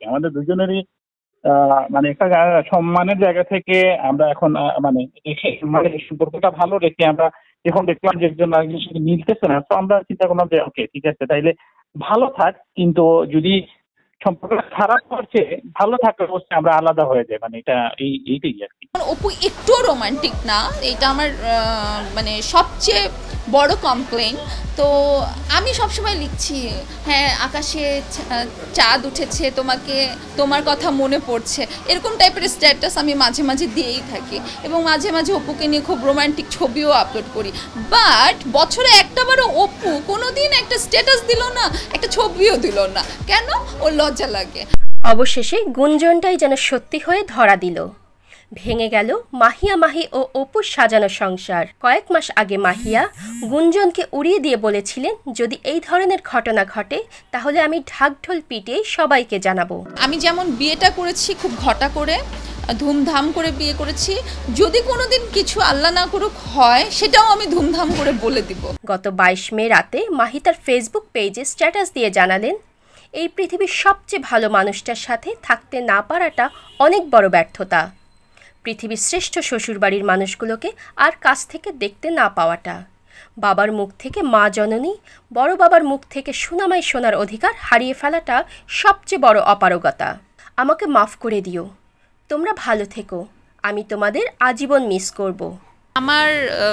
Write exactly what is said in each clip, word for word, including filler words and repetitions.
আমাদের দুজনেরই মানে একটা সম্মানের জায়গা থেকে আমরা এখন মানে মানে সম্পর্কটা ভালো রেখে আমরা যখন দেখলাম যে একজন আরেকজনের সাথে মিলতেছে না, তো আমরা চিন্তা করলাম যে ওকে ঠিক আছে, তাইলে ভালো থাক, কিন্তু যদি সম্পর্কটা খারাপ করছে ভালো থাকলে অবশ্যই আমরা আলাদা হয়ে যাই, মানে এটা এই এইটাই আর কি। অপু একটু রোমান্টিক না, এটা আমার মানে সবচেয়ে বড় কমপ্লেন। তো আমি সবসময় লিখছি, হ্যাঁ আকাশে চাঁদ উঠেছে, তোমাকে তোমার কথা মনে পড়ছে, এরকম টাইপের স্ট্যাটাস আমি মাঝে মাঝে দিয়েই থাকি, এবং মাঝে মাঝে অপুকে নিয়ে খুব রোমান্টিক ছবিও আপলোড করি। বাট বছরে একটাবারও অপু কোনো দিন একটা স্ট্যাটাস দিল না, একটা ছবিও দিল না, কেন? ওর লজ্জা লাগে। অবশেষে গুঞ্জনটাই যেন সত্যি হয়ে ধরা দিল। ভেঙে গেল মাহিয়া মাহি ও অপুর সাজানো সংসার। কয়েক মাস আগে মাহিয়া গুঞ্জনকে উড়িয়ে দিয়ে বলেছিলেন, যদি এই ধরনের ঘটনা ঘটে তাহলে আমি ঢাকঢোল পিটিয়ে সবাইকে জানাবো। আমি যেমন বিয়েটা করেছি খুব ঘটা করে, ধুমধাম করে বিয়ে করেছি, যদি কোনোদিন কিছু আল্লাহ না করুক হয় সেটাও আমি ধুমধাম করে বলে দিব। গত বাইশ মে রাতে মাহি তার ফেসবুক পেজে স্ট্যাটাস দিয়ে জানালেন, এই পৃথিবীর সবচেয়ে ভালো মানুষটার সাথে থাকতে না পারাটা অনেক বড় ব্যর্থতা। পৃথিবীর শ্রেষ্ঠ শ্বশুরবাড়ির মানুষগুলোকে আর কাছ থেকে দেখতে না পাওয়াটা, বাবার মুখ থেকে মা জননী, বড় বাবার মুখ থেকে সুনামাই শোনার অধিকার হারিয়ে ফেলাটা সবচেয়ে বড় অপারগতা। আমাকে মাফ করে দিও, তোমরা ভালো থেকো, আমি তোমাদের আজীবন মিস করব। আমার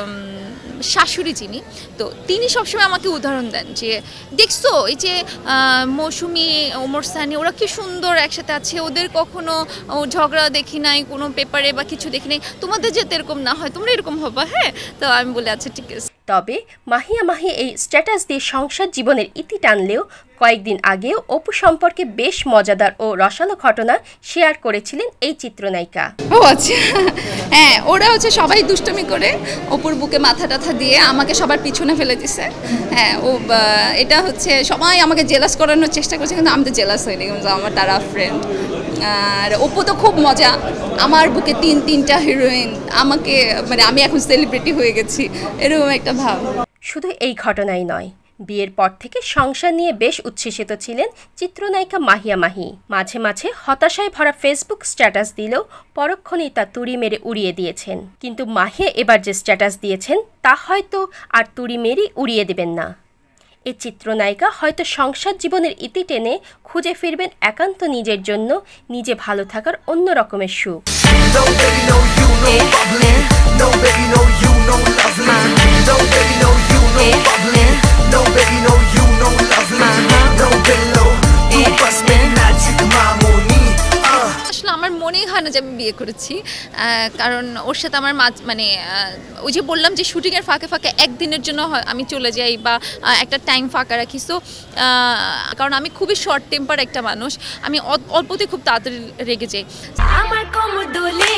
শাশুড়ি যিনি, তো তিনি সবসময় আমাকে উদাহরণ দেন যে দেখছো এই যে মৌসুমি ওমর সানি ওরা কি সুন্দর একসাথে আছে, ওদের কখনো ঝগড়া দেখি নাই কোনো পেপারে বা কিছু দেখি নাই, তোমাদের যাতে এরকম না হয় তোমরা এরকম হবা। হ্যাঁ, তো আমি বলে আচ্ছা ঠিক আছে। তবে মাহিয়া মাহি এই স্ট্যাটাস দিয়ে সংসার জীবনের ইতি টানলেও কয়েকদিন আগেও অপু সম্পর্কে বেশ মজাদার ও রসালো ঘটনা শেয়ার করেছিলেন এই চিত্রনায়িকা। ও আচ্ছা, হ্যাঁ ওরা হচ্ছে সবাই দুষ্টমি করে অপুর বুকে মাথা টাথা দিয়ে আমাকে সবার পিছনে ফেলে দিছে। হ্যাঁ, ও এটা হচ্ছে সবাই আমাকে জেলাস করানোর চেষ্টা করছে, কিন্তু আমি তো জেলাস হইনি, কিন্তু আমার তারা ফ্রেন্ড। আর অপু তো খুব মজা, আমার বুকে তিন তিনটা হিরোইন, আমাকে মানে আমি এখন সেলিব্রিটি হয়ে গেছি, এরকম একটা ভাব। শুধু এই ঘটনাই নয়, বিয়ের পর থেকে সংসার নিয়ে বেশ উচ্ছ্বসিত ছিলেন চিত্রনায়িকা মাহিয়া মাহি। মাঝে মাঝে হতাশায় ভরা ফেসবুক স্ট্যাটাস দিলেও পরক্ষণেই তা তুড়ি মেরে উড়িয়ে দিয়েছেন। কিন্তু মাহিয়া এবার যে স্ট্যাটাস দিয়েছেন তা হয়তো আর তুড়ি মেরেই উড়িয়ে দেবেন না। এই চিত্রনায়িকা হয়তো সংসার জীবনের ইতি টেনে খুঁজে ফিরবেন একান্ত নিজের জন্য নিজে ভালো থাকার অন্য রকমের সুখ। আসলে আমার মনেই হয় না যে আমি বিয়ে করেছি, কারণ ওর সাথে আমার মানে ওই যে বললাম যে শুটিংয়ের ফাঁকে ফাঁকে একদিনের জন্য আমি চলে যাই বা একটা টাইম ফাঁকা রাখি। সো কারণ আমি খুবই শর্ট টেম্পার একটা মানুষ, আমি অল্পতেই খুব তাড়াতাড়ি রেগে যাই।